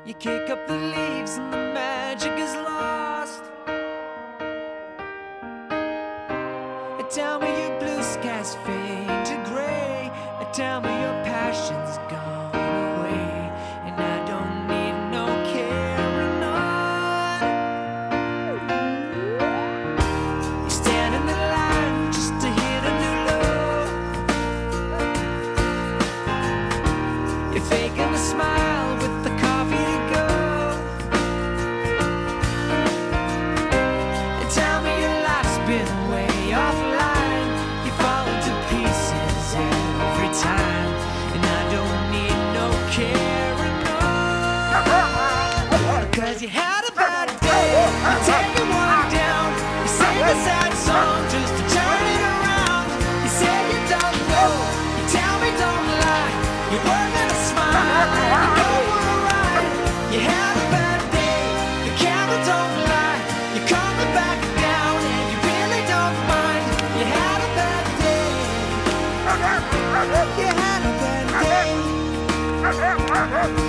You kick up the leaves and the magic is lost. Tell me your blue skies fade to gray. Tell me your passion's gone away, and I don't need no carrying on. You stand in the line just to hit a new low. You're faking a smile with the coffee to go. And tell me your life's been way offline. You fall into pieces every time, and I don't need no carrying on. Cause you had a bad day, you're taking one down. You sing a sad song just to turn it around. You say you don't know, you tell me don't lie. You're working a smile and you go for a ride. You had a bad day, the camera don't lie. You're coming back down and you really don't mind. You had a bad day. You had a bad day.